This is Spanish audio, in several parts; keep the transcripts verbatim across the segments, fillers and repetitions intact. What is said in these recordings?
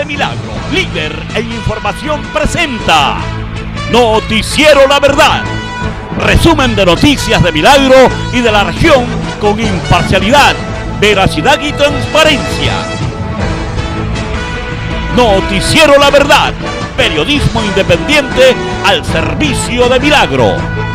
Milagro, líder en información, presenta Noticiero La Verdad. Resumen de noticias de Milagro y de la región con imparcialidad, veracidad y transparencia. Noticiero La Verdad, periodismo independiente al servicio de Milagro.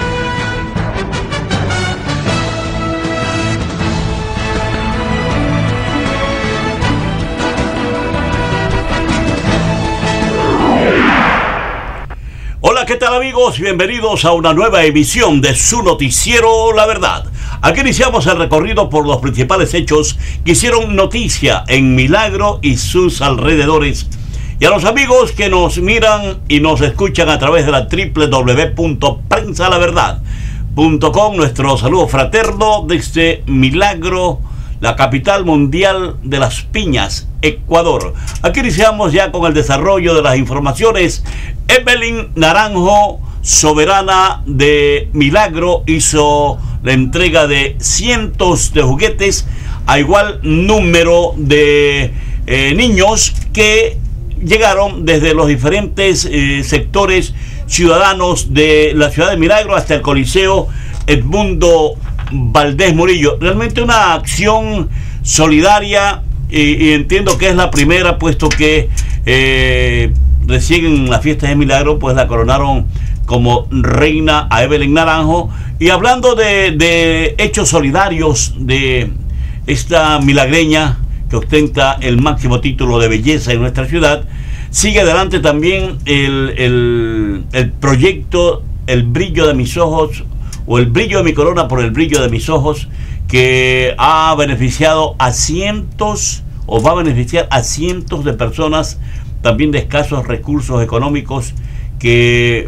Hola, ¿qué tal amigos? Bienvenidos a una nueva emisión de su noticiero La Verdad. Aquí iniciamos el recorrido por los principales hechos que hicieron noticia en Milagro y sus alrededores. Y a los amigos que nos miran y nos escuchan a través de la doble u doble u doble u punto prensa la verdad punto com, nuestro saludo fraterno desde Milagro, la capital mundial de las piñas, Ecuador. Aquí iniciamos ya con el desarrollo de las informaciones. Evelyn Naranjo, soberana de Milagro, hizo la entrega de cientos de juguetes a igual número de eh, niños que llegaron desde los diferentes eh, sectores ciudadanos de la ciudad de Milagro hasta el Coliseo Edmundo Valdés Murillo. Realmente una acción solidaria y, y entiendo que es la primera, puesto que eh, recién en las fiestas de Milagro pues la coronaron como reina a Evelyn Naranjo. Y hablando de, de hechos solidarios de esta milagreña que ostenta el máximo título de belleza en nuestra ciudad, sigue adelante también el, el, el proyecto El Brillo de Mis Ojos, o El Brillo de Mi Corona por el Brillo de Mis Ojos, que ha beneficiado a cientos, o va a beneficiar a cientos de personas también de escasos recursos económicos que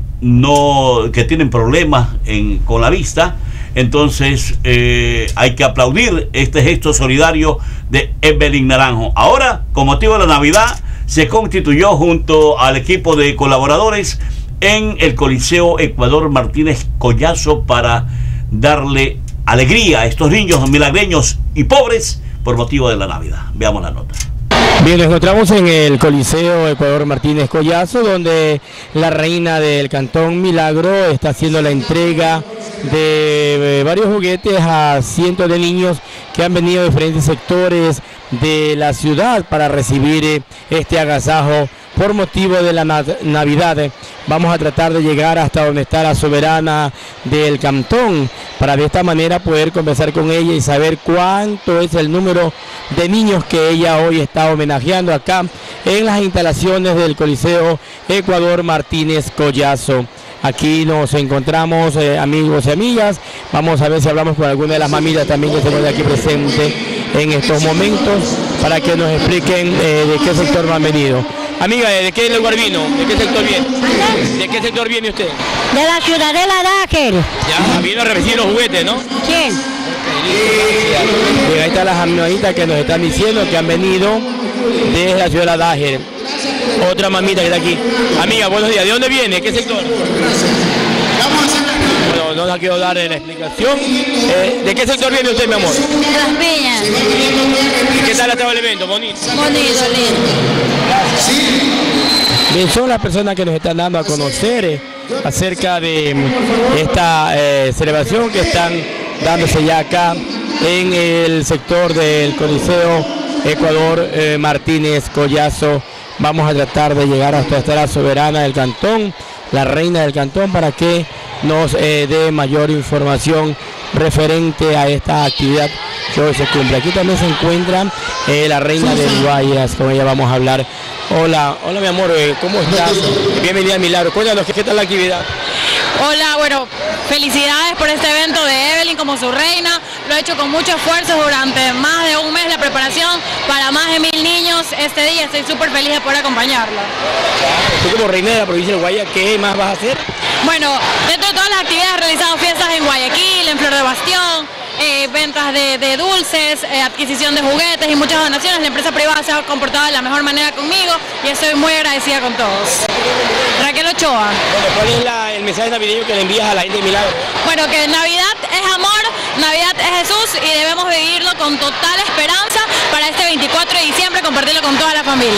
no que tienen problemas en, con la vista. Entonces eh, hay que aplaudir este gesto solidario de Evelyn Naranjo. Ahora, con motivo de la Navidad, se constituyó junto al equipo de colaboradores en el Coliseo Ecuador Martínez Collazo para darle alegría a estos niños milagreños y pobres por motivo de la Navidad. Veamos la nota. Bien, nos encontramos en el Coliseo Ecuador Martínez Collazo, donde la reina del Cantón Milagro está haciendo la entrega de varios juguetes a cientos de niños que han venido de diferentes sectores de la ciudad para recibir este agasajo por motivo de la Navidad. Vamos a tratar de llegar hasta donde está la soberana del cantón para de esta manera poder conversar con ella y saber cuánto es el número de niños que ella hoy está homenajeando acá en las instalaciones del Coliseo Ecuador Martínez Collazo. Aquí nos encontramos eh, amigos y amigas. Vamos a ver si hablamos con alguna de las mamitas también que se encuentran aquí presentes en estos momentos para que nos expliquen eh, de qué sector han venido. Amiga, ¿de qué lugar vino? ¿De qué sector viene? ¿De qué sector viene usted? De la Ciudadela Dájer. Ya, vino a recibir los juguetes, ¿no? ¿Quién? Bien, ahí están las amiguitas que nos están diciendo que han venido desde la ciudad de Dájer. Otra mamita que está aquí. Amiga, buenos días. ¿De dónde viene? ¿Qué sector? Bueno, no nos quiero dar la explicación. Eh, ¿De qué sector viene usted, mi amor? De Las Piñas. ¿Y qué tal ha estado el evento? Bonito. Bonito, lindo. Bien, son las personas que nos están dando a conocer eh, acerca de esta eh, celebración que están dándose ya acá en el sector del Coliseo Ecuador eh, Martínez Collazo. Vamos a tratar de llegar hasta esta la soberana del cantón, la reina del cantón, para que nos eh, dé mayor información referente a esta actividad que hoy se cumple. Aquí también se encuentra eh, la reina de Guayas, con ella vamos a hablar. Hola, hola mi amor, eh, ¿cómo estás? Bienvenida a Milagro. Cuéntanos, ¿qué tal la actividad? Hola, bueno, felicidades por este evento de Evelyn como su reina. Lo he hecho con mucho esfuerzo durante más de un mes la preparación para más de mil niños este día. Estoy súper feliz de poder acompañarla. Tú como reina de la provincia de Guayas, ¿qué más vas a hacer? Bueno, dentro de todas las actividades he realizado fiestas en Guayaquil, en Flor de Bastión, eh, ventas de, de dulces, eh, adquisición de juguetes y muchas donaciones. La empresa privada se ha comportado de la mejor manera conmigo y estoy muy agradecida con todos. Raquel Ochoa. Bueno, ¿cuál es la, el mensaje navideño que le envías a la gente de Milagro? Bueno, que Navidad es amor, Navidad es Jesús y debemos vivirlo con total esperanza para este veinticuatro de diciembre, compartirlo con toda la familia.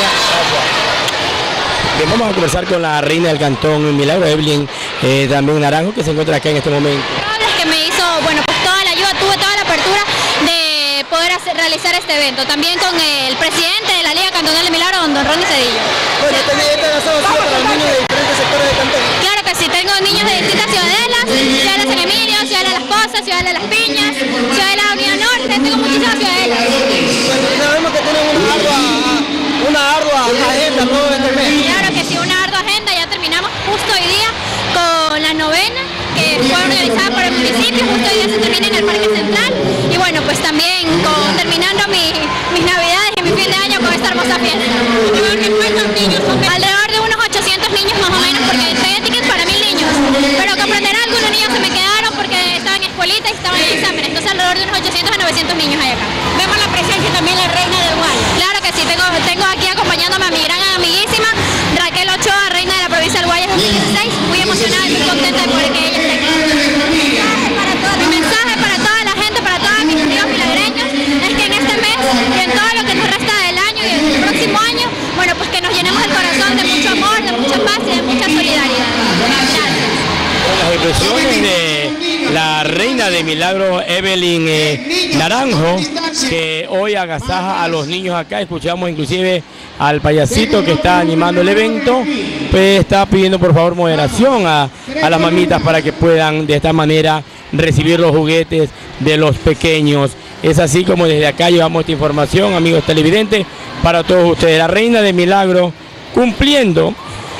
Bien, vamos a conversar con la reina del Cantón Milagro, Evelyn eh, también Naranjo, que se encuentra acá en este momento. Que me hizo, bueno, pues toda la ayuda, tuve toda la apertura de poder hacer, realizar este evento. También con el presidente de la Liga Cantonal de Milagro, don Ronnie Cedillo. Bueno, ¿este evento ha sido para los niños de diferentes sectores del cantón? Claro que sí, tengo niños de distintas ciudadelas, Ciudad de San Emilio, Ciudad de Las Pozas, Ciudad de Las Piñas, Ciudad de la Unión Norte, tengo muchísimas ciudadelas. Bueno, sabemos que tienen una ardua, una ardua agenda todo este mes. Claro que sí, una ardua agenda, ya terminamos justo hoy día con la novena, que fue organizada por el municipio, justo hoy día se termina en el Parque Central, y bueno, pues también con, terminando mi, mis navidades y mi fin de año con esta hermosa fiesta. ¿Cuántos niños? Alrededor de unos ochocientos niños más o menos, porque tenía tickets para mil niños, pero comprenderán, algunos niños se me quedaron porque estaban en escuelita y estaban en exámenes, entonces alrededor de unos ochocientos a novecientos niños hay acá. Vemos la presencia también de la reina del Guayas. Claro que sí, tengo, tengo aquí acompañándome a mi gran amiguísima, Raquel Ochoa, reina de la provincia del Guayas dos mil dieciséis, muy emocionada y muy contenta de poder que ella esté aquí. Para toda, mi mensaje para toda la gente, para todos mis amigos milagreños, es que en este mes y en todo lo que nos resta del año y el próximo año, bueno, pues que nos llenemos el corazón de mucho amor, de mucha paz y de mucha solidaridad. Gracias. Las expresiones de la reina de Milagro, Evelyn eh, Naranjo, que hoy agasaja a los niños acá. Escuchamos inclusive al payasito que está animando el evento, pues está pidiendo por favor moderación a, a las mamitas para que puedan de esta manera recibir los juguetes de los pequeños. Es así como desde acá llevamos esta información, amigos televidentes, para todos ustedes. La reina de Milagro cumpliendo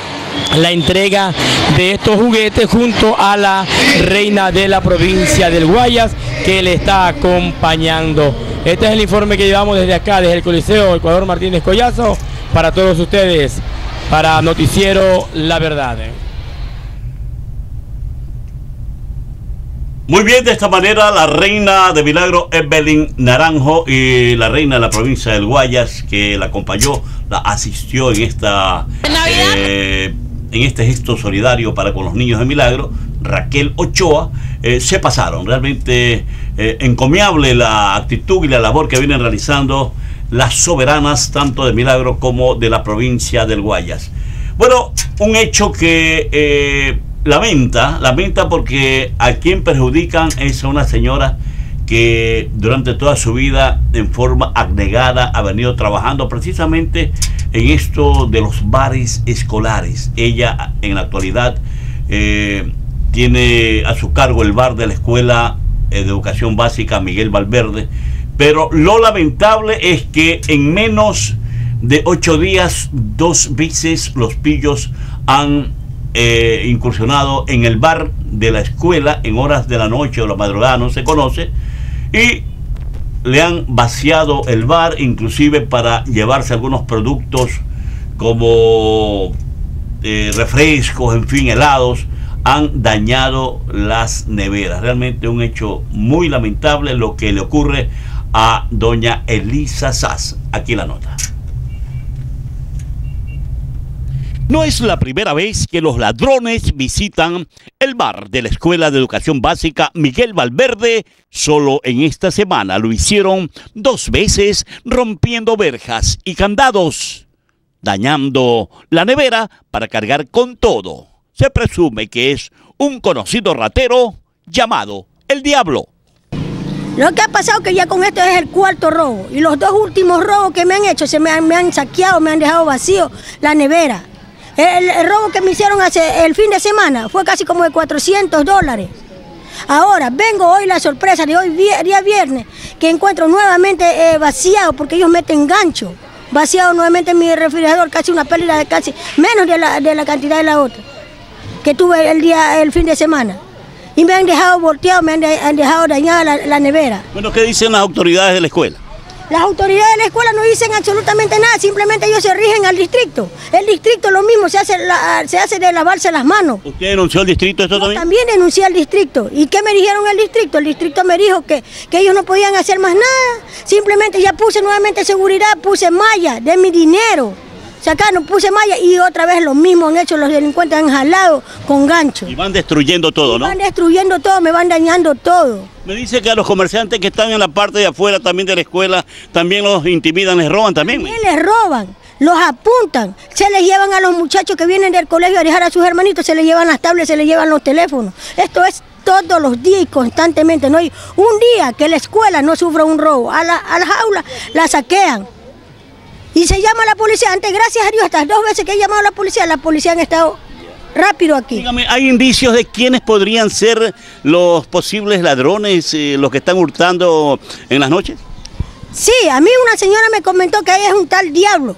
la entrega de estos juguetes junto a la reina de la provincia del Guayas, que le está acompañando. Este es el informe que llevamos desde acá, desde el Coliseo Ecuador Martínez Collazo, para todos ustedes, para Noticiero La Verdad. Muy bien, de esta manera la reina de Milagro, Evelyn Naranjo, y la reina de la provincia del Guayas, que la acompañó, la asistió en esta eh, en este gesto solidario para con los niños de Milagro, Raquel Ochoa, eh, se pasaron. Realmente eh, encomiable la actitud y la labor que vienen realizando las soberanas, tanto de Milagro como de la provincia del Guayas. Bueno, un hecho que eh, lamenta, lamenta porque a quien perjudican es a una señora que durante toda su vida en forma abnegada ha venido trabajando precisamente en esto de los bares escolares. Ella en la actualidad eh, tiene a su cargo el bar de la Escuela de Educación Básica Miguel Valverde, pero lo lamentable es que en menos de ocho días dos veces los pillos han eh, incursionado en el bar de la escuela en horas de la noche o la madrugada, no se conoce, y le han vaciado el bar, inclusive para llevarse algunos productos como eh, refrescos, en fin, helados. Han dañado las neveras. Realmente un hecho muy lamentable lo que le ocurre a doña Elisa Sass. Aquí la nota. No es la primera vez que los ladrones visitan el bar de la Escuela de Educación Básica Miguel Valverde. Solo en esta semana lo hicieron dos veces, rompiendo verjas y candados, dañando la nevera para cargar con todo. Se presume que es un conocido ratero llamado El Diablo. Lo que ha pasado es que ya con esto es el cuarto robo. Y los dos últimos robos que me han hecho, se me han, me han saqueado, me han dejado vacío la nevera. El, el robo que me hicieron hace el fin de semana fue casi como de cuatrocientos dólares. Ahora, vengo hoy la sorpresa de hoy, día viernes, que encuentro nuevamente eh, vaciado, porque ellos meten gancho. Vaciado nuevamente en mi refrigerador, casi una pérdida de casi menos de la, de la cantidad de la otra que tuve el día, el fin de semana. Y me han dejado volteado, me han, de, han dejado dañada la, la nevera. Bueno, ¿qué dicen las autoridades de la escuela? Las autoridades de la escuela no dicen absolutamente nada, simplemente ellos se rigen al distrito. El distrito lo mismo, se hace, la, se hace de lavarse las manos. ¿Usted denunció al distrito esto Yo también? también denuncié al distrito. ¿Y qué me dijeron el distrito? El distrito me dijo que, que ellos no podían hacer más nada. Simplemente ya puse nuevamente seguridad, puse malla de mi dinero. Sacaron, puse malla y otra vez lo mismo han hecho los delincuentes, han jalado con gancho. Y van destruyendo todo, Y ¿no? van destruyendo todo, me van dañando todo. Me dice que a los comerciantes que están en la parte de afuera también de la escuela, también los intimidan, les roban también. También les roban, los apuntan, se les llevan a los muchachos que vienen del colegio a dejar a sus hermanitos, se les llevan las tablets, se les llevan los teléfonos. Esto es todos los días y constantemente. No hay un día que la escuela no sufra un robo. A, la, a las aulas la saquean. Y se llama a la policía. Antes, gracias a Dios, estas dos veces que he llamado a la policía, la policía han estado rápido aquí. Dígame, ¿hay indicios de quiénes podrían ser los posibles ladrones, eh, los que están hurtando en las noches? Sí, a mí una señora me comentó que ahí es un tal diablo.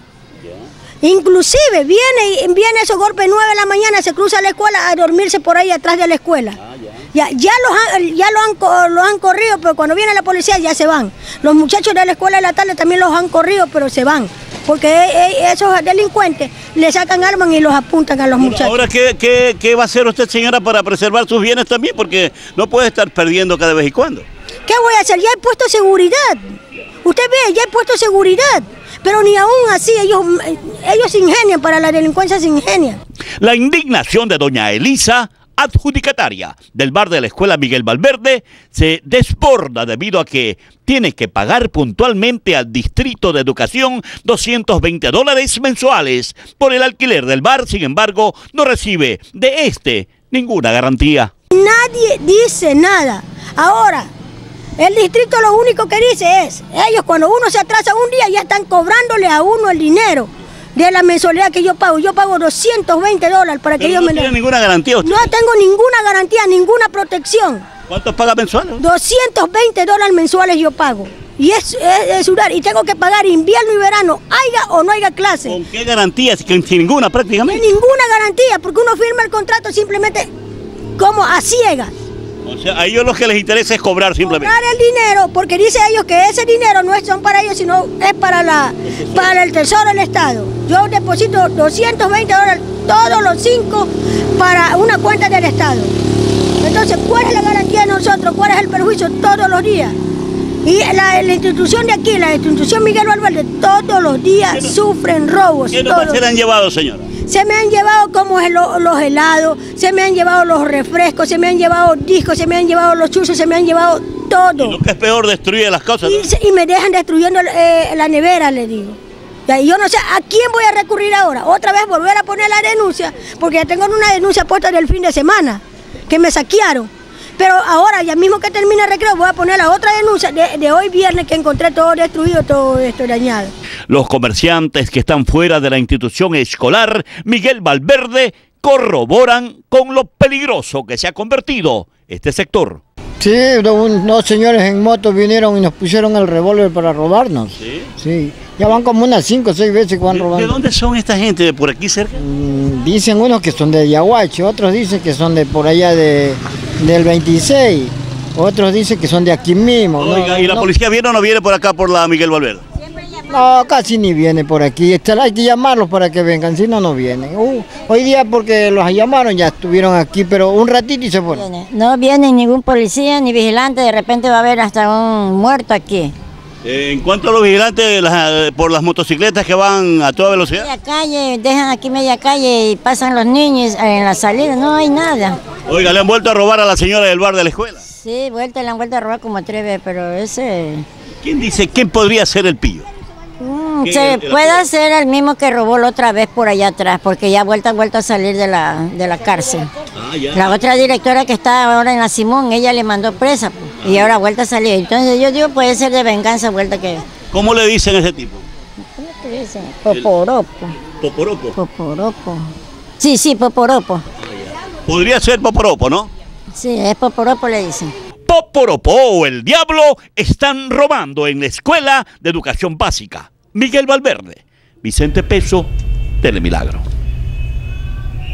Inclusive viene, y viene esos golpes nueve de la mañana, se cruza la escuela a dormirse por ahí atrás de la escuela. Ah, ya, ya, ya, los han, ya lo, han, lo han corrido, pero cuando viene la policía ya se van. Los muchachos de la escuela de la tarde también los han corrido, pero se van. Porque esos delincuentes le sacan armas y los apuntan a los muchachos. Ahora, ¿qué, qué, qué va a hacer usted, señora, para preservar sus bienes también? Porque no puede estar perdiendo cada vez y cuando. ¿Qué voy a hacer? Ya he puesto seguridad. Usted ve, ya he puesto seguridad. Pero ni aún así, ellos, ellos se ingenian, para la delincuencia se ingenian. La indignación de doña Elisa, adjudicataria del bar de la escuela Miguel Valverde, se desborda debido a que tiene que pagar puntualmente al Distrito de Educación doscientos veinte dólares mensuales por el alquiler del bar. Sin embargo, no recibe de este ninguna garantía. Nadie dice nada. Ahora, el distrito lo único que dice es, ellos cuando uno se atrasa un día ya están cobrándole a uno el dinero de la mensualidad que yo pago. Yo pago doscientos veinte dólares para que Pero ellos no me... tiene ninguna garantía usted. No tengo ninguna garantía, ninguna protección. ¿Cuántos paga mensuales? doscientos veinte dólares mensuales yo pago. Y es, es, es y tengo que pagar invierno y verano, haya o no haya clase. ¿Con qué garantía? Sin ninguna prácticamente. Sin ninguna garantía, porque uno firma el contrato simplemente como a ciegas. O sea, a ellos lo que les interesa es cobrar simplemente. Cobrar el dinero, porque dicen ellos que ese dinero no es son para ellos, sino es para, la, para el tesoro del Estado. Yo deposito doscientos veinte dólares todos los cinco para una cuenta del Estado. Entonces, ¿cuál es la garantía de nosotros? ¿Cuál es el perjuicio todos los días? Y la, la institución de aquí, la institución Miguel Valverde, todos los días ¿Qué no, sufren robos. ¿Qué no se le han llevado, señora? Se me han llevado como los helados, se me han llevado los refrescos, se me han llevado discos, se me han llevado los chuchos, se me han llevado todo. Y lo que es peor, destruye las cosas. Y, ¿no? y me dejan destruyendo eh, la nevera, le digo. Y yo no sé a quién voy a recurrir ahora. Otra vez volver a poner la denuncia, porque ya tengo una denuncia puesta del fin de semana, que me saquearon. Pero ahora, ya mismo que termine el recreo, voy a poner la otra denuncia de, de hoy viernes, que encontré todo destruido, todo esto dañado. Los comerciantes que están fuera de la institución escolar Miguel Valverde corroboran con lo peligroso que se ha convertido este sector. Sí, unos señores en moto vinieron y nos pusieron el revólver para robarnos. ¿Sí? Sí, ya van como unas cinco o seis veces que van ¿De, robando. ¿De dónde son esta gente? ¿De por aquí cerca? Mm, dicen unos que son de Yaguache, otros dicen que son de por allá de, del veintiséis, otros dicen que son de aquí mismo. Oiga, ¿no? ¿y la no, policía viene o no viene por acá por la Miguel Valverde? No, casi ni viene por aquí. Hay que llamarlos para que vengan, si no, no vienen. Uh, hoy día porque los llamaron ya estuvieron aquí, pero un ratito y se fueron. No viene ningún policía ni vigilante, de repente va a haber hasta un muerto aquí. Eh, en cuanto a los vigilantes las, por las motocicletas que van a toda velocidad. Media calle, dejan aquí media calle y pasan los niños en la salida, no hay nada. Oiga, ¿le han vuelto a robar a la señora del bar de la escuela? Sí, vuelta, le han vuelto a robar como tres veces, pero ese... ¿Quién dice quién podría ser el pillo? Mm, se puede ser el mismo que robó la otra vez por allá atrás, porque ya vuelta, vuelto a salir de la, de la cárcel. Ah, ya. La otra directora que está ahora en la Simón, ella le mandó presa pues, y ahora vuelta a salir. Entonces yo digo, puede ser de venganza vuelta que... ¿Cómo le dicen a ese tipo? ¿Cómo te dicen? Poporopo. Poporopo. Poporopo. Sí, sí, Poporopo. Ah, ya. Podría ser Poporopo, ¿no? Sí, es Poporopo le dicen. Poporopo o el diablo están robando en la Escuela de Educación Básica Miguel Valverde. Vicente Peso, Telemilagro.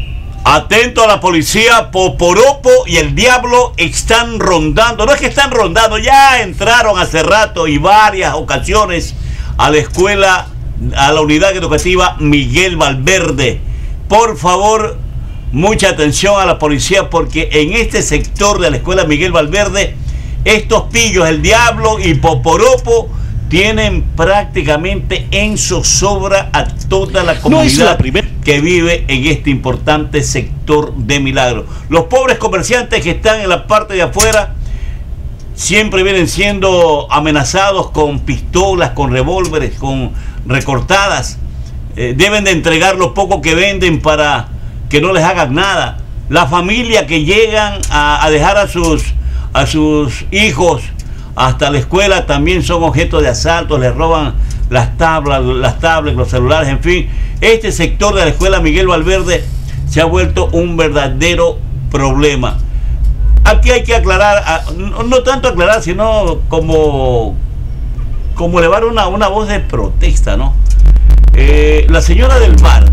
Atento a la policía, Poporopo y el Diablo están rondando. No es que están rondando, ya entraron hace rato y varias ocasiones a la escuela, a la unidad educativa Miguel Valverde. Por favor, mucha atención a la policía, porque en este sector de la escuela Miguel Valverde, estos pillos, el Diablo y Poporopo, tienen prácticamente en zozobra a toda la comunidad no que vive en este importante sector de Milagro. Los pobres comerciantes que están en la parte de afuera siempre vienen siendo amenazados con pistolas, con revólveres, con recortadas. Eh, deben de entregar lo poco que venden para que no les hagan nada. La familia que llegan a, a dejar a sus, a sus hijos hasta la escuela también son objeto de asalto, les roban las tablas, las tablets, los celulares, en fin. Este sector de la escuela Miguel Valverde se ha vuelto un verdadero problema. Aquí hay que aclarar, no, no tanto aclarar, sino como, como elevar una, una voz de protesta, ¿no? Eh, la señora del bar,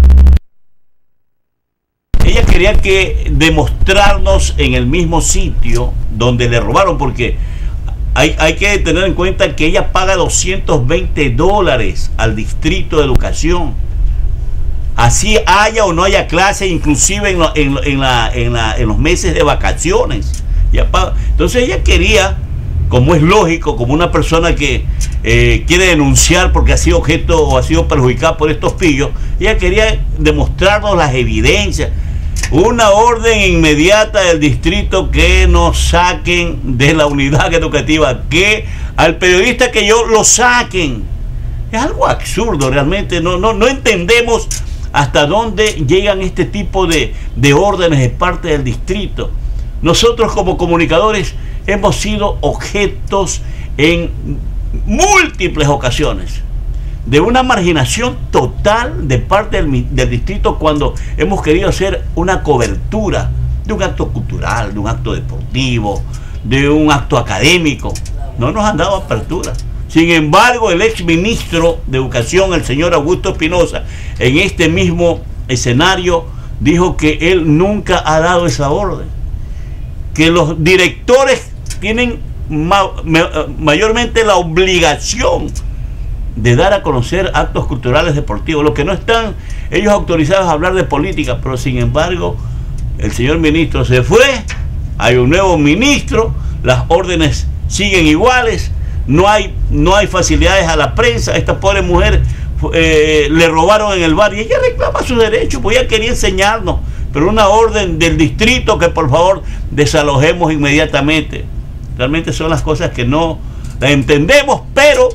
ella quería que demostrarnos en el mismo sitio donde le robaron, porque Hay, hay que tener en cuenta que ella paga doscientos veinte dólares al Distrito de Educación. Así haya o no haya clase, inclusive en, lo, en, en, la, en, la, en los meses de vacaciones. Ella paga. Entonces ella quería, como es lógico, como una persona que eh, quiere denunciar porque ha sido objeto o ha sido perjudicada por estos pillos, ella quería demostrarnos las evidencias. Una orden inmediata del distrito que nos saquen de la unidad educativa, que al periodista que yo lo saquen. Es algo absurdo realmente, no, no, no entendemos hasta dónde llegan este tipo de, de órdenes de parte del distrito. Nosotros como comunicadores hemos sido objetos en múltiples ocasiones de una marginación total de parte del, del distrito cuando hemos querido hacer una cobertura de un acto cultural, de un acto deportivo, de un acto académico. No nos han dado apertura. Sin embargo, el ex ministro de Educación, el señor Augusto Espinosa, en este mismo escenario dijo que él nunca ha dado esa orden, que los directores tienen ma mayormente la obligación de dar a conocer actos culturales deportivos, los que no están ellos autorizados a hablar de política. Pero sin embargo el señor ministro se fue, hay un nuevo ministro, las órdenes siguen iguales, no hay, no hay facilidades a la prensa. Esta pobre mujer eh, le robaron en el bar y ella reclama su derecho, pues ella quería enseñarnos, pero una orden del distrito que por favor desalojemos inmediatamente. Realmente son las cosas que no las entendemos, pero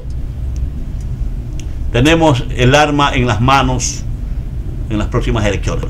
tenemos el arma en las manos en las próximas elecciones.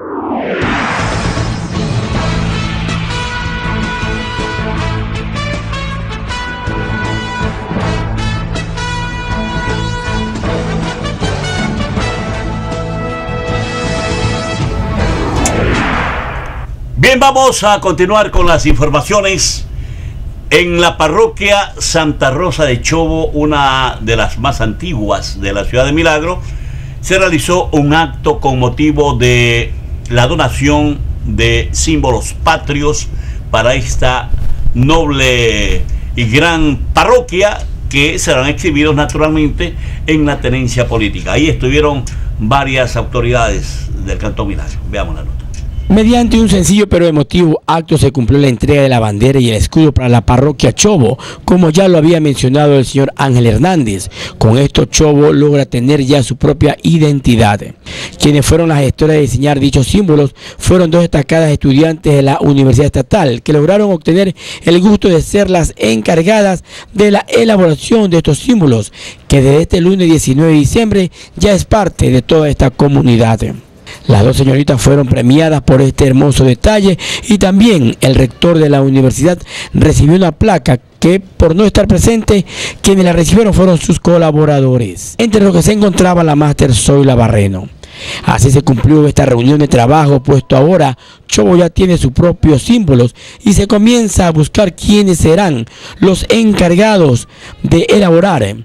Bien, vamos a continuar con las informaciones. En la parroquia Santa Rosa de Chobo, una de las más antiguas de la ciudad de Milagro, se realizó un acto con motivo de la donación de símbolos patrios para esta noble y gran parroquia, que serán exhibidos naturalmente en la tenencia política. Ahí estuvieron varias autoridades del Cantón Milagro. Veamos la nota. Mediante un sencillo pero emotivo acto se cumplió la entrega de la bandera y el escudo para la parroquia Chobo, como ya lo había mencionado el señor Ángel Hernández. Con esto Chobo logra tener ya su propia identidad. Quienes fueron las gestoras de diseñar dichos símbolos fueron dos destacadas estudiantes de la Universidad Estatal, que lograron obtener el gusto de ser las encargadas de la elaboración de estos símbolos, que desde este lunes diecinueve de diciembre ya es parte de toda esta comunidad. Las dos señoritas fueron premiadas por este hermoso detalle y también el rector de la universidad recibió una placa que, por no estar presente, quienes la recibieron fueron sus colaboradores, entre los que se encontraba la máster Zoila Barreno. Así se cumplió esta reunión de trabajo, puesto ahora Chobo ya tiene sus propios símbolos y se comienza a buscar quiénes serán los encargados de elaborar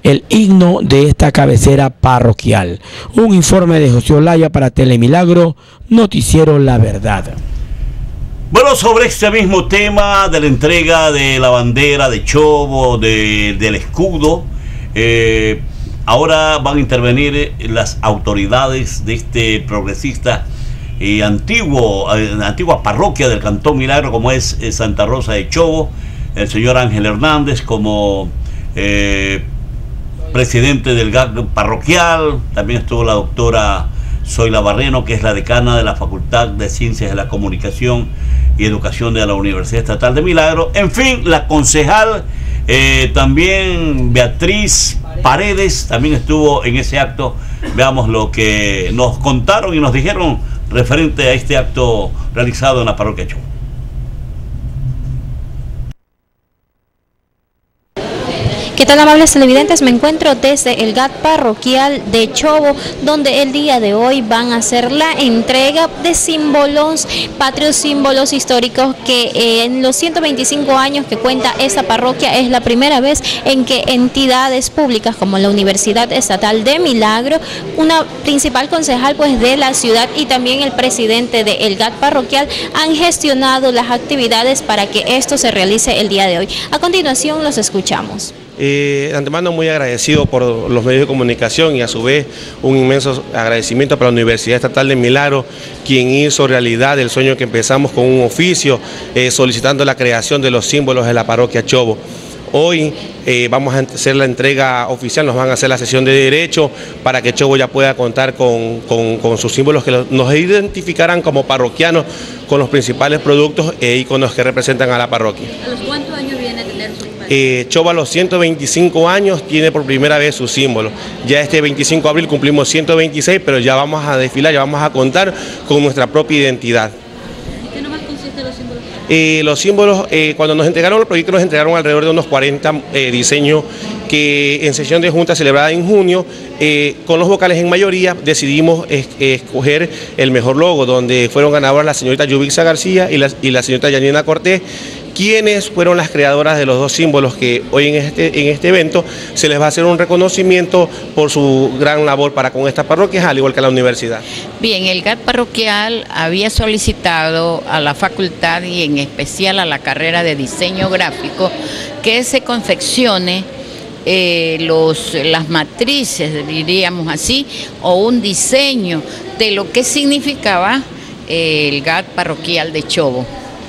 el himno de esta cabecera parroquial. Un informe de José Olaya para Telemilagro, Noticiero La Verdad. Bueno, sobre este mismo tema de la entrega de la bandera de Chobo, de, del escudo, eh, ahora van a intervenir las autoridades de este progresista y antiguo, eh, antigua parroquia del Cantón Milagro, como es eh, Santa Rosa de Chobo, el señor Ángel Hernández como eh, presidente del G A C parroquial. También estuvo la doctora Zoila Barreno, que es la decana de la Facultad de Ciencias de la Comunicación y Educación de la Universidad Estatal de Milagro. En fin, la concejal eh, también Beatriz Paredes también estuvo en ese acto. Veamos lo que nos contaron y nos dijeron referente a este acto realizado en la parroquia Chobo. ¿Qué tal, amables televidentes? Me encuentro desde el G A T parroquial de Chobo, donde el día de hoy van a hacer la entrega de símbolos patrios, símbolos históricos que eh, en los ciento veinticinco años que cuenta esta parroquia es la primera vez en que entidades públicas como la Universidad Estatal de Milagro, una principal concejal pues de la ciudad y también el presidente del G A T parroquial han gestionado las actividades para que esto se realice el día de hoy. A continuación los escuchamos. Eh, de antemano muy agradecido por los medios de comunicación y a su vez un inmenso agradecimiento para la Universidad Estatal de Milagro, quien hizo realidad el sueño que empezamos con un oficio eh, solicitando la creación de los símbolos de la parroquia Chobo. Hoy eh, vamos a hacer la entrega oficial, nos van a hacer la sesión de derecho para que Chobo ya pueda contar con, con, con sus símbolos que nos identificarán como parroquianos con los principales productos e íconos que representan a la parroquia. ¿A los cuántos años viene a tener su Eh, Chobo a los ciento veinticinco años tiene por primera vez su símbolo. Ya este veinticinco de abril cumplimos ciento veintiséis, pero ya vamos a desfilar, ya vamos a contar con nuestra propia identidad. ¿Qué nomás consiste los símbolos? Eh, los símbolos, eh, cuando nos entregaron el proyecto, nos entregaron alrededor de unos cuarenta eh, diseños que en sesión de junta celebrada en junio, eh, con los vocales en mayoría, decidimos es, escoger el mejor logo, donde fueron ganadoras la señorita Yubixa García y la, y la señorita Yanina Cortés, quienes fueron las creadoras de los dos símbolos que hoy en este, en este evento se les va a hacer un reconocimiento por su gran labor para con estas parroquias, al igual que la universidad. Bien, el G A T parroquial había solicitado a la facultad y en especial a la carrera de diseño gráfico que se confeccione eh, los, las matrices, diríamos así, o un diseño de lo que significaba eh, el G A T parroquial de Chobo.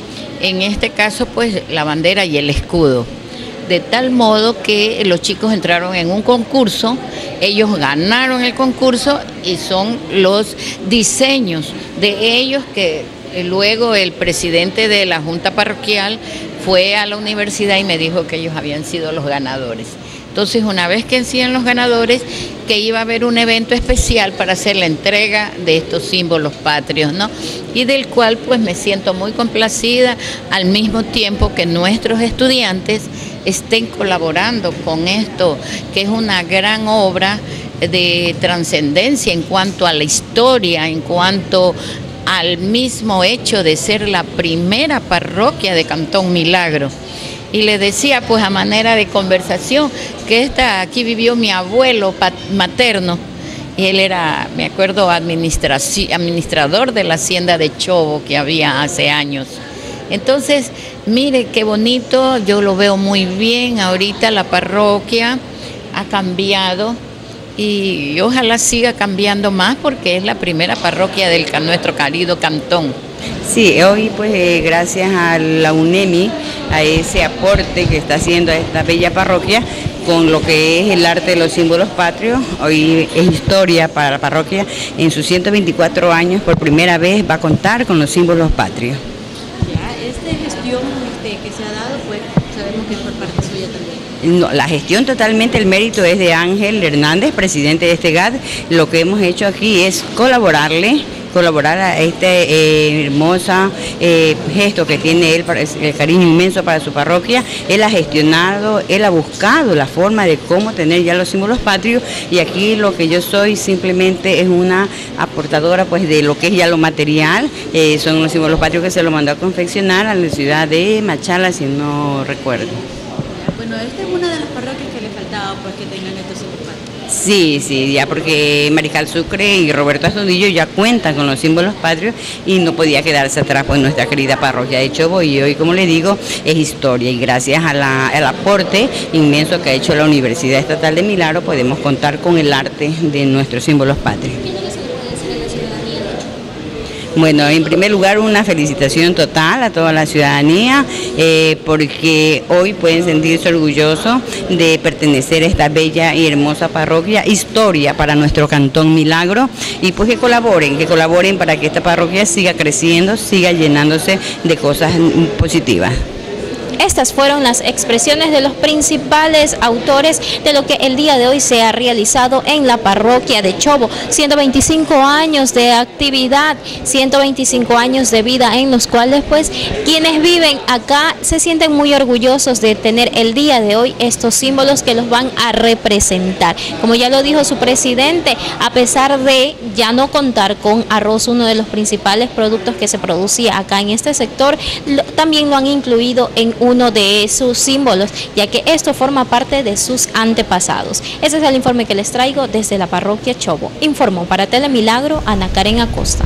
En este caso, pues, la bandera y el escudo. De tal modo que los chicos entraron en un concurso, ellos ganaron el concurso y son los diseños de ellos que luego el presidente de la Junta Parroquial fue a la universidad y me dijo que ellos habían sido los ganadores. Entonces, una vez que siguen los ganadores, que iba a haber un evento especial para hacer la entrega de estos símbolos patrios, ¿no? Y del cual pues me siento muy complacida, al mismo tiempo que nuestros estudiantes estén colaborando con esto, que es una gran obra de trascendencia en cuanto a la historia, en cuanto al mismo hecho de ser la primera parroquia de Cantón Milagro. Y le decía, pues a manera de conversación, que esta, aquí vivió mi abuelo materno, y él era, me acuerdo, administrador de la hacienda de Chobo que había hace años. Entonces, mire qué bonito, yo lo veo muy bien, ahorita la parroquia ha cambiado y ojalá siga cambiando más porque es la primera parroquia de nuestro querido cantón. Sí, hoy pues eh, gracias a la UNEMI, a ese aporte que está haciendo a esta bella parroquia con lo que es el arte de los símbolos patrios, hoy es historia para la parroquia, en sus ciento veinticuatro años por primera vez va a contar con los símbolos patrios. Ya, esta gestión este, que se ha dado, pues sabemos que es por parte suya también. No, la gestión totalmente, el mérito es de Ángel Hernández, presidente de este G A T. Lo que hemos hecho aquí es colaborarle, colaborar a este eh, hermoso eh, gesto que tiene él, para, el cariño inmenso para su parroquia. Él ha gestionado, él ha buscado la forma de cómo tener ya los símbolos patrios y aquí lo que yo soy simplemente es una aportadora pues de lo que es ya lo material. Eh, son los símbolos patrios que se lo mandó a confeccionar a la ciudad de Machala, si no recuerdo. Bueno, esta es una de las parroquias que le faltaba, pues, que tengan estos símbolos patrios. Sí, sí, ya porque Mariscal Sucre y Roberto Astudillo ya cuentan con los símbolos patrios y no podía quedarse atrás pues nuestra querida parroquia de Chobo, y hoy, como le digo, es historia, y gracias a la, al aporte inmenso que ha hecho la Universidad Estatal de Milagro podemos contar con el arte de nuestros símbolos patrios. Bueno, en primer lugar, una felicitación total a toda la ciudadanía, eh, porque hoy pueden sentirse orgullosos de pertenecer a esta bella y hermosa parroquia, historia para nuestro Cantón Milagro, y pues que colaboren, que colaboren para que esta parroquia siga creciendo, siga llenándose de cosas positivas. Estas fueron las expresiones de los principales autores de lo que el día de hoy se ha realizado en la parroquia de Chobo. ciento veinticinco años de actividad, ciento veinticinco años de vida, en los cuales pues quienes viven acá se sienten muy orgullosos de tener el día de hoy estos símbolos que los van a representar. Como ya lo dijo su presidente, a pesar de ya no contar con arroz, uno de los principales productos que se producía acá en este sector, lo, también lo han incluido en uno de sus símbolos, ya que esto forma parte de sus antepasados. Ese es el informe que les traigo desde la parroquia Chobo. Informó para Telemilagro Ana Karen Acosta.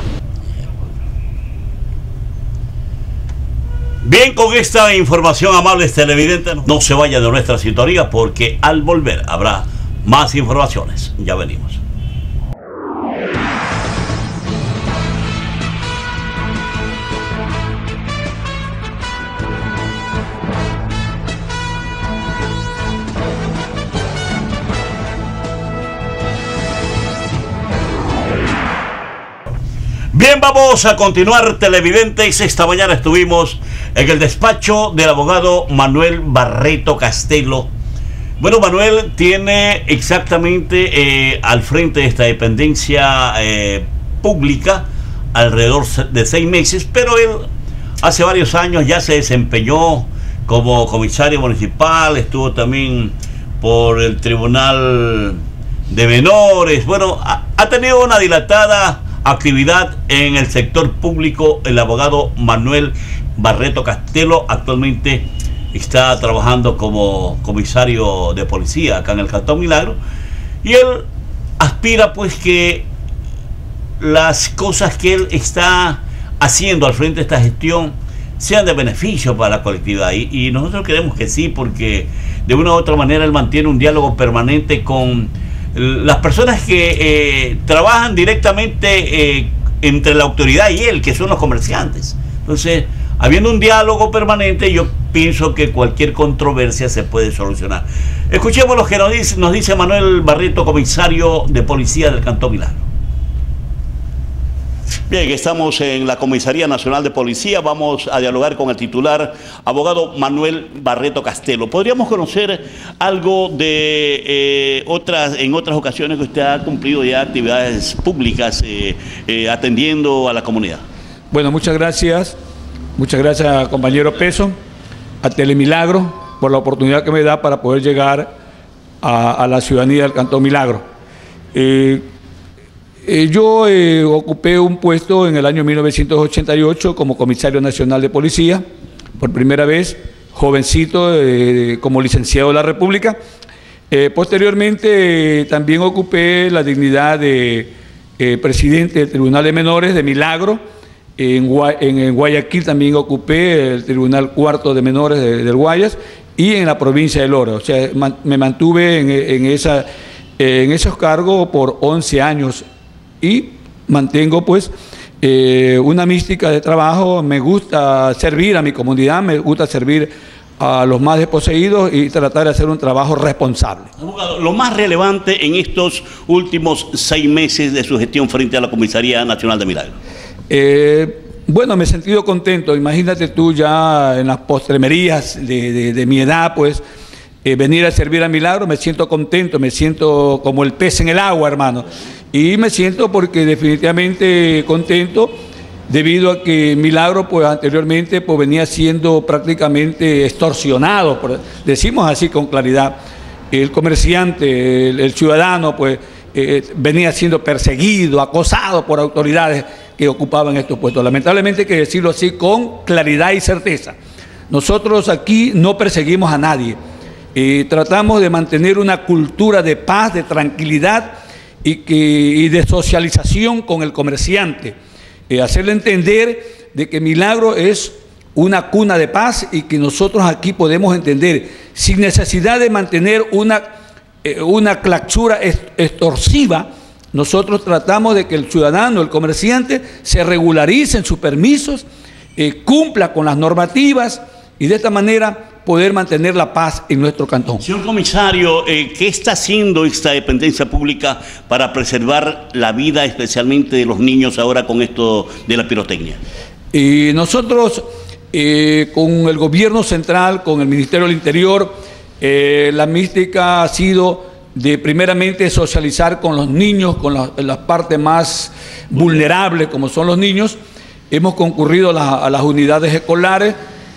Bien, con esta información, amables televidentes, no se vayan de nuestra sintonía, porque al volver habrá más informaciones. Ya venimos. Bien, vamos a continuar, televidentes. Esta mañana estuvimos en el despacho del abogado Manuel Barreto Castelo. Bueno, Manuel tiene exactamente eh, al frente de esta dependencia eh, pública alrededor de seis meses, pero él hace varios años ya se desempeñó como comisario municipal, estuvo también por el Tribunal de Menores. Bueno, ha, ha tenido una dilatada actividad en el sector público. El abogado Manuel Barreto Castelo actualmente está trabajando como comisario de policía acá en el Cantón Milagro, y él aspira pues que las cosas que él está haciendo al frente de esta gestión sean de beneficio para la colectividad, y, y nosotros creemos que sí, porque de una u otra manera él mantiene un diálogo permanente con las personas que eh, trabajan directamente eh, entre la autoridad y él, que son los comerciantes. Entonces, habiendo un diálogo permanente, yo pienso que cualquier controversia se puede solucionar. Escuchemos lo que nos dice, nos dice Manuel Barreto, comisario de policía del Cantón Milagro. Bien, estamos en la Comisaría Nacional de Policía. Vamos a dialogar con el titular, abogado Manuel Barreto Castelo. ¿Podríamos conocer algo de eh, otras, en otras ocasiones que usted ha cumplido ya actividades públicas eh, eh, atendiendo a la comunidad? Bueno, muchas gracias. Muchas gracias, compañero Peso, a Telemilagro, por la oportunidad que me da para poder llegar a, a la ciudadanía del Cantón Milagro. Eh, Eh, yo eh, ocupé un puesto en el año mil novecientos ochenta y ocho como comisario nacional de policía, por primera vez, jovencito, eh, como licenciado de la República. Eh, posteriormente eh, también ocupé la dignidad de eh, presidente del Tribunal de Menores de Milagro. En, Gua en, en Guayaquil también ocupé el Tribunal Cuarto de Menores de, del Guayas, y en la provincia del Oro. O sea, man me mantuve en, en, esa, en esos cargos por once años. Y mantengo pues eh, una mística de trabajo. Me gusta servir a mi comunidad, me gusta servir a los más desposeídos y tratar de hacer un trabajo responsable. Lo más relevante en estos últimos seis meses de su gestión frente a la Comisaría Nacional de Milagro. Eh, bueno, me he sentido contento. Imagínate tú ya en las postremerías de, de, de mi edad, pues eh, venir a servir a Milagro, me siento contento, me siento como el pez en el agua, hermano. Y me siento porque definitivamente contento, debido a que Milagro pues anteriormente pues venía siendo prácticamente extorsionado, por, decimos así con claridad. El comerciante, el, el ciudadano pues eh, venía siendo perseguido, acosado por autoridades que ocupaban estos puestos. Lamentablemente hay que decirlo así con claridad y certeza. Nosotros aquí no perseguimos a nadie. Eh, tratamos de mantener una cultura de paz, de tranquilidad y, que, y de socialización con el comerciante. Eh, hacerle entender de que Milagro es una cuna de paz y que nosotros aquí podemos entender, sin necesidad de mantener una, eh, una clausura extorsiva. Nosotros tratamos de que el ciudadano, el comerciante, se regularice en sus permisos, eh, cumpla con las normativas y de esta manera poder mantener la paz en nuestro cantón. Señor comisario, eh, ¿qué está haciendo esta dependencia pública para preservar la vida, especialmente de los niños ahora con esto de la pirotecnia? Y nosotros, eh, con el gobierno central, con el Ministerio del Interior, eh, la mística ha sido de primeramente socializar con los niños, con las la partes más vulnerables como son los niños. Hemos concurrido a, la, a las unidades escolares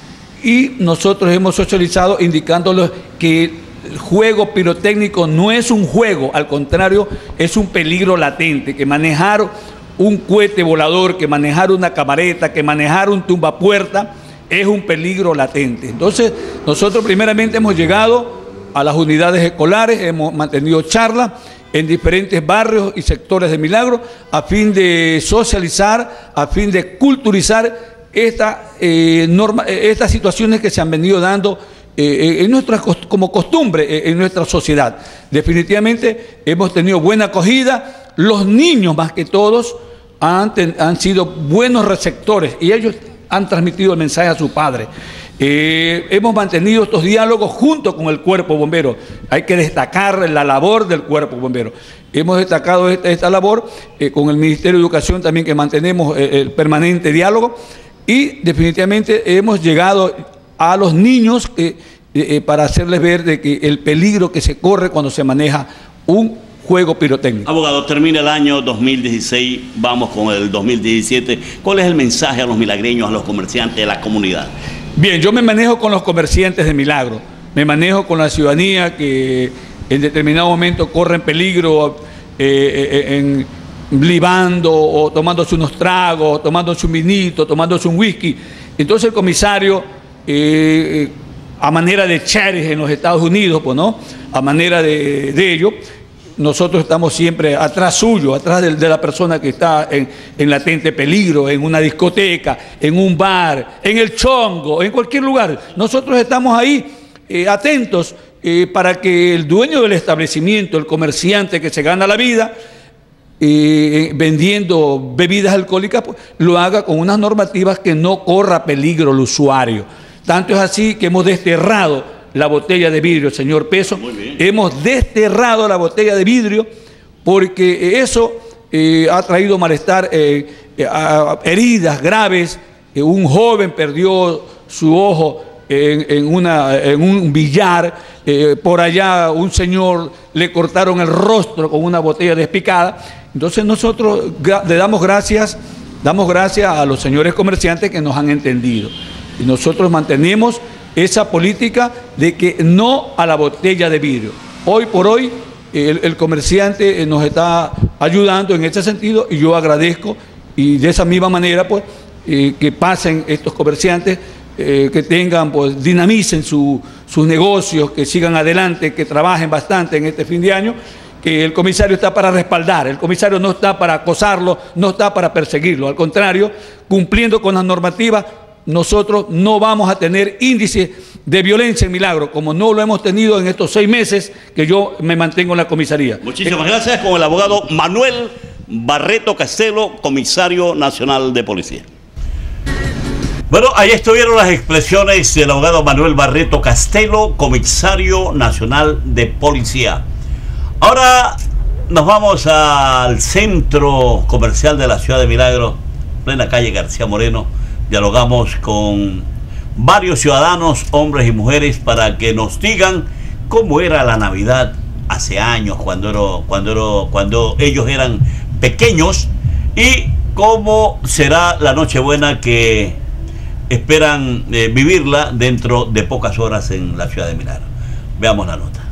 y nosotros hemos socializado indicándoles que el juego pirotécnico no es un juego, al contrario, es un peligro latente, que manejar un cohete volador, que manejar una camareta, que manejar un tumbapuerta es un peligro latente. Entonces, nosotros primeramente hemos llegado a las unidades escolares, hemos mantenido charlas en diferentes barrios y sectores de Milagro a fin de socializar, a fin de culturizar esta, eh, norma, estas situaciones que se han venido dando eh, en nuestra, como costumbre eh, en nuestra sociedad. Definitivamente hemos tenido buena acogida, los niños más que todos han, ten, han sido buenos receptores y ellos han transmitido el mensaje a su padre. Eh, hemos mantenido estos diálogos junto con el cuerpo bombero. Hay que destacar la labor del cuerpo bombero. Hemos destacado esta, esta labor eh, con el Ministerio de Educación también, que mantenemos eh, el permanente diálogo, y definitivamente hemos llegado a los niños eh, eh, para hacerles ver de que el peligro que se corre cuando se maneja un juego pirotécnico. Abogado, termina el año dos mil dieciséis, vamos con el dos mil diecisiete. ¿Cuál es el mensaje a los milagreños, a los comerciantes, a la comunidad? Bien, yo me manejo con los comerciantes de Milagro, me manejo con la ciudadanía que en determinado momento corre en peligro eh, en, libando o tomándose unos tragos, tomándose un vinito, tomándose un whisky. Entonces el comisario, eh, a manera de sheriff en los Estados Unidos, pues, ¿no? A manera de, de ello, nosotros estamos siempre atrás suyo, atrás de, de la persona que está en, en latente peligro, en una discoteca, en un bar, en el chongo, en cualquier lugar. Nosotros estamos ahí eh, atentos eh, para que el dueño del establecimiento, el comerciante que se gana la vida eh, vendiendo bebidas alcohólicas, pues, lo haga con unas normativas que no corra peligro el usuario. Tanto es así que hemos desterrado la botella de vidrio, señor Peso. Hemos desterrado la botella de vidrio porque eso eh, ha traído malestar, eh, eh, a, heridas graves. Eh, un joven perdió su ojo en, en, una, en un billar. Eh, por allá un señor le cortaron el rostro con una botella despicada. Entonces nosotros le damos gracias, damos gracias a los señores comerciantes que nos han entendido. Y nosotros mantenemos esa política de que no a la botella de vidrio. Hoy por hoy el, el comerciante nos está ayudando en ese sentido y yo agradezco, y de esa misma manera pues eh, que pasen estos comerciantes, eh, que tengan, pues dinamicen su, sus negocios, que sigan adelante, que trabajen bastante en este fin de año, que el comisario está para respaldar, el comisario no está para acosarlo, no está para perseguirlo, al contrario, cumpliendo con las normativas. Nosotros no vamos a tener índice de violencia en Milagro, como no lo hemos tenido en estos seis meses que yo me mantengo en la comisaría. Muchísimas gracias, con el abogado Manuel Barreto Castelo, comisario nacional de policía. Bueno, ahí estuvieron las expresiones del abogado Manuel Barreto Castelo, comisario nacional de policía. Ahora nos vamos al centro comercial de la ciudad de Milagro, plena calle García Moreno. Dialogamos con varios ciudadanos, hombres y mujeres, para que nos digan cómo era la Navidad hace años, cuando, era, cuando, era, cuando ellos eran pequeños, y cómo será la Nochebuena que esperan eh, vivirla dentro de pocas horas en la ciudad de Milagro. Veamos la nota.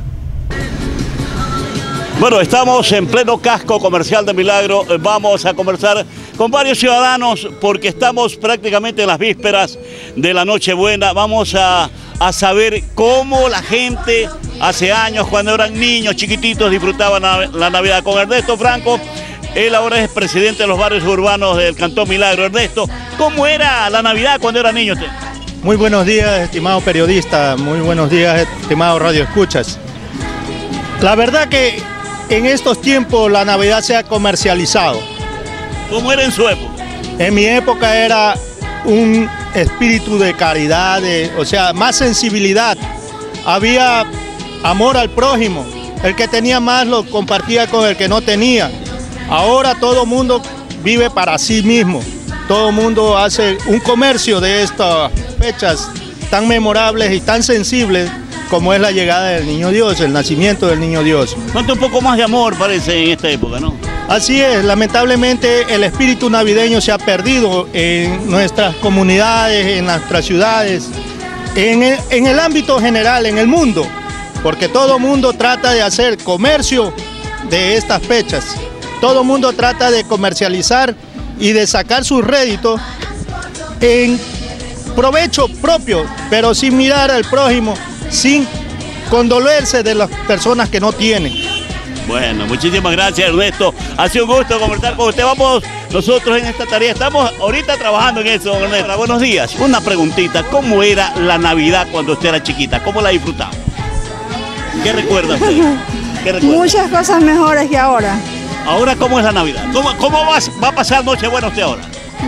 Bueno, estamos en pleno casco comercial de Milagro. Vamos a conversar con varios ciudadanos porque estamos prácticamente en las vísperas de la Nochebuena. Vamos a, a saber cómo la gente hace años, cuando eran niños chiquititos, disfrutaban la, la Navidad. Con Ernesto Franco, él ahora es presidente de los barrios urbanos del Cantón Milagro. Ernesto, ¿cómo era la Navidad cuando era niño usted? Muy buenos días, estimado periodista, muy buenos días, estimado Radio Escuchas. La verdad que en estos tiempos la Navidad se ha comercializado. ¿Cómo era en su época? En mi época era un espíritu de caridad, de, o sea, más sensibilidad. Había amor al prójimo. El que tenía más lo compartía con el que no tenía. Ahora todo mundo vive para sí mismo. Todo mundo hace un comercio de estas fechas tan memorables y tan sensibles como es la llegada del Niño Dios, el nacimiento del Niño Dios. Falta un poco más de amor, parece, en esta época, ¿no? Así es, lamentablemente el espíritu navideño se ha perdido en nuestras comunidades, en nuestras ciudades, en el, en el ámbito general, en el mundo, porque todo mundo trata de hacer comercio de estas fechas. Todo mundo trata de comercializar y de sacar sus réditos en provecho propio, pero sin mirar al prójimo, sin condolerse de las personas que no tienen. Bueno, muchísimas gracias, Ernesto. Ha sido un gusto conversar con usted. Vamos nosotros en esta tarea. Estamos ahorita trabajando en eso, Ernesto. Buenos días. Una preguntita. ¿Cómo era la Navidad cuando usted era chiquita? ¿Cómo la disfrutaba? ¿Qué recuerda usted? ¿Qué recuerda? Muchas cosas mejores que ahora. ¿Ahora cómo es la Navidad? ¿Cómo, cómo va, va a pasar Nochebuena usted ahora?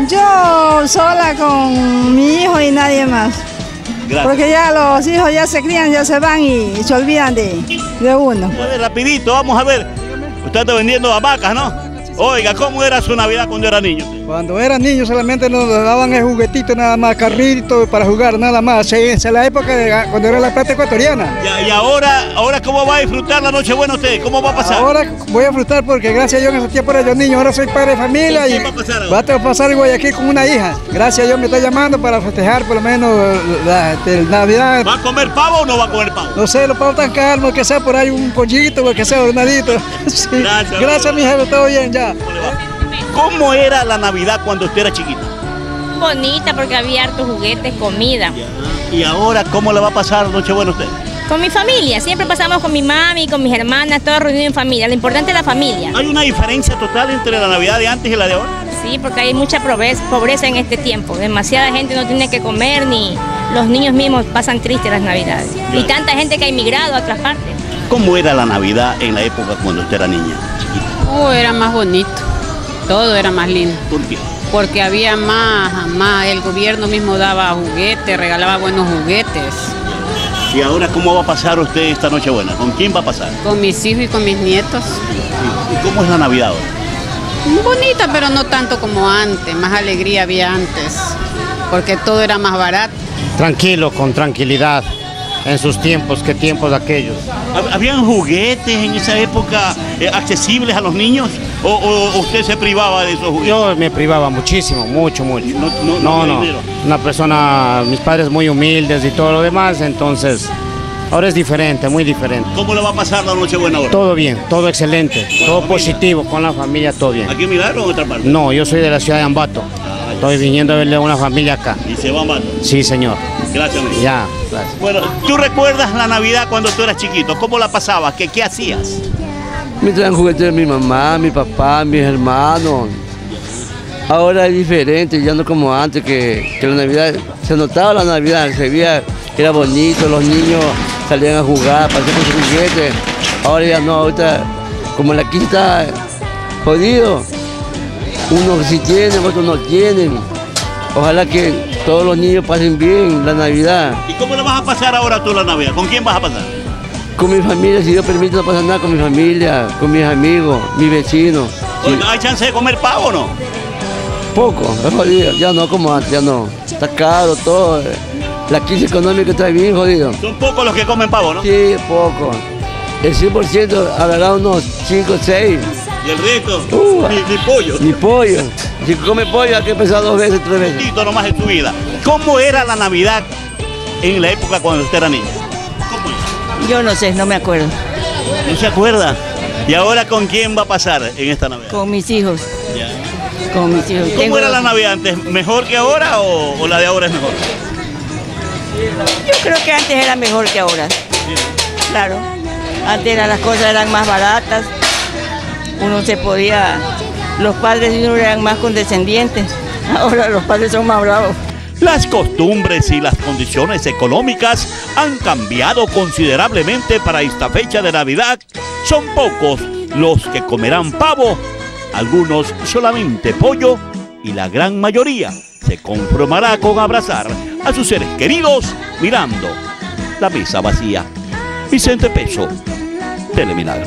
Yo sola con mi hijo y nadie más. Gracias. Porque ya los hijos ya se crían, ya se van y se olvidan de, de uno. A ver, rapidito, vamos a ver. Usted está vendiendo hamacas, ¿no? Oiga, ¿cómo era su Navidad cuando era niño? Cuando era niño solamente nos daban el juguetito, nada más, carrito para jugar, nada más. Esa es la época de cuando era la plata ecuatoriana. Ya, y ahora, ahora, ¿cómo va a disfrutar la Nochebuena usted? ¿Cómo va a pasar? Ahora voy a disfrutar porque gracias a Dios en ese tiempo era yo niño, ahora soy padre de familia y va a pasar, va a pasar en Guayaquil con una hija. Gracias a Dios me está llamando para festejar por lo menos la, la Navidad. ¿Va a comer pavo o no va a comer pavo? No sé, los pavos tan caros, que sea por ahí un pollito, que sea hornadito. Sí. Gracias, gracias mi jefe, todo bien ya. ¿Cómo era la Navidad cuando usted era chiquita? Bonita porque había hartos juguetes, comida. Ya. ¿Y ahora cómo le va a pasar Nochebuena usted? Con mi familia, siempre pasamos con mi mami, con mis hermanas, todos reunidos en familia. Lo importante es la familia. ¿Hay una diferencia total entre la Navidad de antes y la de ahora? Sí, porque hay mucha pobreza en este tiempo. Demasiada gente no tiene que comer, ni los niños mismos pasan tristes las Navidades. Ya. Y tanta gente que ha emigrado a otras partes. ¿Cómo era la Navidad en la época cuando usted era niña? Oh, era más bonito. Todo era más lindo. ¿Por qué? Porque había más, más, el gobierno mismo daba juguetes, regalaba buenos juguetes. ¿Y ahora cómo va a pasar usted esta Nochebuena? ¿Con quién va a pasar? Con mis hijos y con mis nietos. ¿Y cómo es la Navidad ahora? Bonita, pero no tanto como antes, más alegría había antes, porque todo era más barato. Tranquilo, con tranquilidad. En sus tiempos, ¿qué tiempos aquellos? ¿Habían juguetes en esa época eh, accesibles a los niños? ¿O, o usted se privaba de esos juguetes? Yo me privaba muchísimo, mucho, mucho. No, no, no, no, no. Una persona, mis padres muy humildes y todo lo demás, entonces ahora es diferente, muy diferente. ¿Cómo le va a pasar la Nochebuena ahora? Todo bien, todo excelente, todo familia? Positivo, con la familia, todo bien. ¿Aquí en Milagro o en otra parte? No, yo soy de la ciudad de Ambato. Ah, Estoy viniendo a verle a una familia acá. ¿Y se va a Ambato? Sí, señor. Gracias, amigo. Ya, gracias. Bueno, ¿tú recuerdas la Navidad cuando tú eras chiquito? ¿Cómo la pasabas? ¿Qué, qué hacías? Me traían juguetes de mi mamá, mi papá, mis hermanos. Ahora es diferente, ya no como antes, que, que la Navidad, se notaba la Navidad, se veía que era bonito, los niños salían a jugar, pasaban con sus juguetes. Ahora ya no, ahorita, como la quinta jodido, unos sí tienen, otros no tienen. Ojalá que todos los niños pasen bien la Navidad. ¿Y cómo la vas a pasar ahora tú la Navidad? ¿Con quién vas a pasar? Con mi familia, si Dios permite, no pasa nada con mi familia, con mis amigos, mis vecinos. Sí. ¿Hay chance de comer pavo o no? Poco, es jodido, ya no como antes, ya no. Está caro todo, la crisis económica está bien jodido. Son pocos los que comen pavo, ¿no? Sí, poco. El cien por ciento agarrado unos cinco, seis. ¿Y el resto? Uh, ni, ni pollo. Ni pollo. Si come pollo hay que pensar dos veces, tres veces. Un nomás en tu vida. ¿Cómo era la Navidad en la época cuando usted era niña? ¿Cómo era? Yo no sé, no me acuerdo. ¿No se acuerda? ¿Y ahora con quién va a pasar en esta Navidad? Con mis hijos. Ya. Con mis hijos. ¿Cómo Tengo era la Navidad antes? ¿Mejor que ahora o, o la de ahora es mejor? Yo creo que antes era mejor que ahora. Claro. Antes las cosas eran más baratas. Uno se podía... Los padres de uno eran más condescendientes. Ahora los padres son más bravos. Las costumbres y las condiciones económicas han cambiado considerablemente para esta fecha de Navidad. Son pocos los que comerán pavo, algunos solamente pollo y la gran mayoría se conformará con abrazar a sus seres queridos mirando la mesa vacía. Vicente Peso, Telemilagro.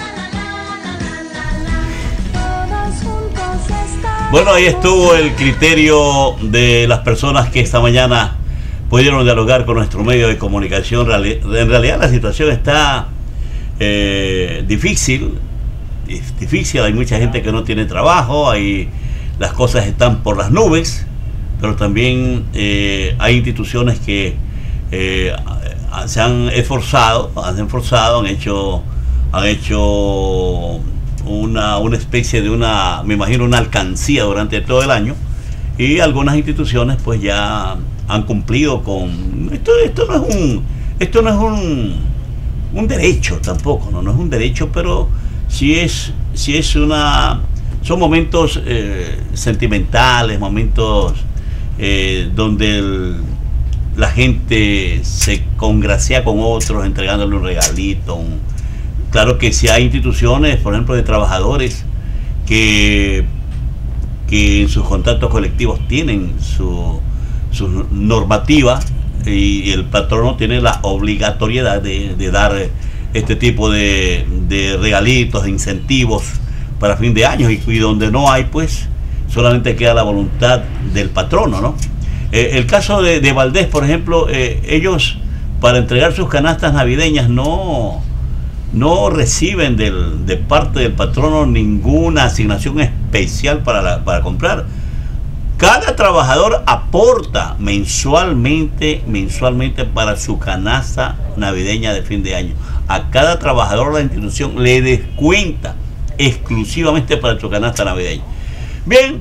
Bueno, ahí estuvo el criterio de las personas que esta mañana pudieron dialogar con nuestro medio de comunicación. En realidad la situación está eh, difícil, es difícil, hay mucha gente que no tiene trabajo, hay, las cosas están por las nubes, pero también eh, hay instituciones que eh, se han esforzado, han esforzado, han hecho, han hecho Una, una especie de una, me imagino, una alcancía durante todo el año, y algunas instituciones pues ya han cumplido con esto. Esto no es un esto no es un, un derecho tampoco, no, no es un derecho, pero sí es, sí es una, son momentos eh, sentimentales, momentos eh, donde el, la gente se congracia con otros entregándole un regalito, un, claro que si hay instituciones, por ejemplo, de trabajadores que, que en sus contratos colectivos tienen su, su normativa, y el patrono tiene la obligatoriedad de, de dar este tipo de, de regalitos, de incentivos para fin de año, y, y donde no hay, pues solamente queda la voluntad del patrono, ¿no? Eh, el caso de, de Valdés, por ejemplo, eh, ellos para entregar sus canastas navideñas no... no reciben del, de parte del patrono ninguna asignación especial para, la, para comprar. Cada trabajador aporta mensualmente, mensualmente para su canasta navideña de fin de año. A cada trabajador la institución le descuenta exclusivamente para su canasta navideña. Bien,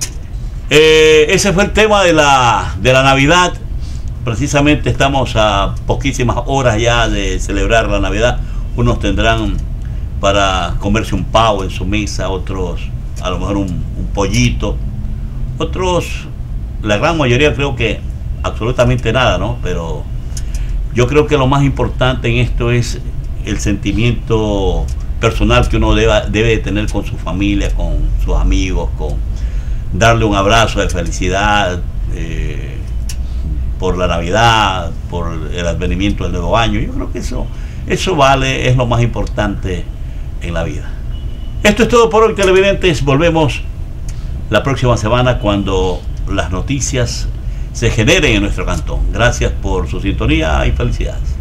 eh, ese fue el tema de la, de la Navidad. Precisamente estamos a poquísimas horas ya de celebrar la Navidad. Unos tendrán para comerse un pavo en su mesa, otros a lo mejor un, un pollito, otros, la gran mayoría creo que absolutamente nada, ¿no? Pero yo creo que lo más importante en esto es el sentimiento personal que uno deba, debe de tener con su familia, con sus amigos, con darle un abrazo de felicidad eh, por la Navidad, por el advenimiento del nuevo año. Yo creo que eso... Eso vale, es lo más importante en la vida. Esto es todo por hoy, televidentes. Volvemos la próxima semana cuando las noticias se generen en nuestro cantón. Gracias por su sintonía y felicidades.